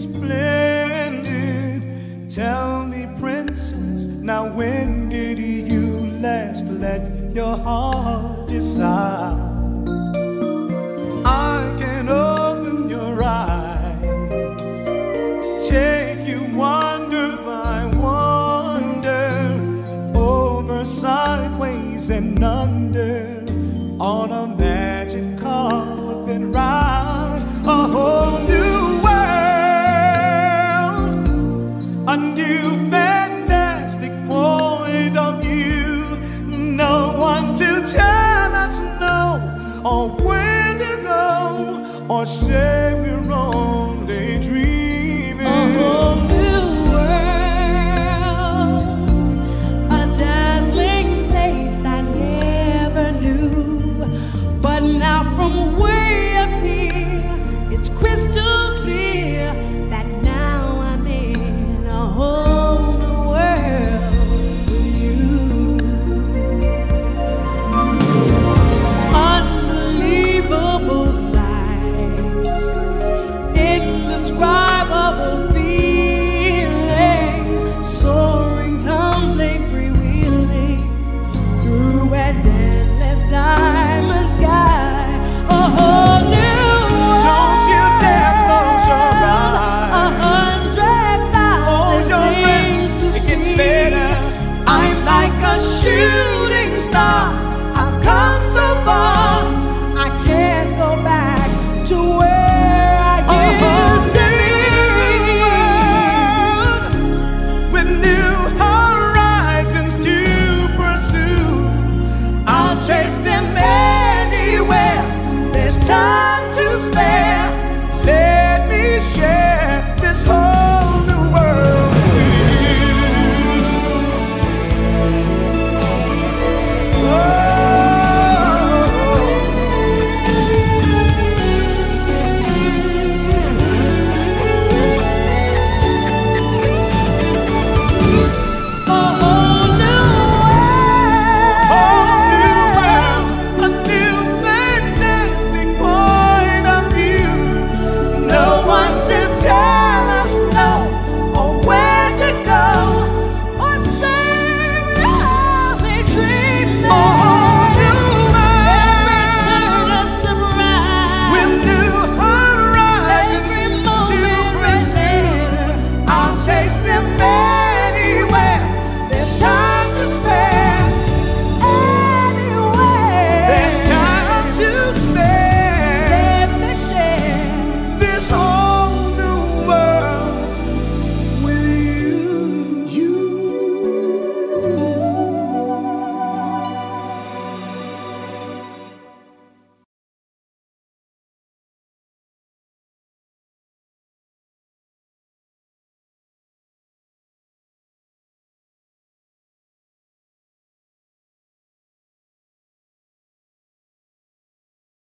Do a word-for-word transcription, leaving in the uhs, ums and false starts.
splendid. Tell me, princess, now when did you last let your heart decide? I can open your eyes, take you wonder by wonder, over, sideways, and under, on a magic carpet ride. A whole new world, a new fantastic point of view. No one to tell us no, or where to go, or say we're only dreaming. A whole new world, a dazzling place I never knew. But now from way up here, it's crystal clear that now I'm in a whole new world with you. Unbelievable sights, indescribable feeling, soaring, tumbling, freewheeling through an endless diamond sky. A whole new world. Don't you dare close your eyes. A hundred thousand things to it gets see. better. I'm like a shooting star. I've come so far. I can't go back to where I used to be. With new horizons to pursue, I'll chase them anywhere. There's time to spare. let me share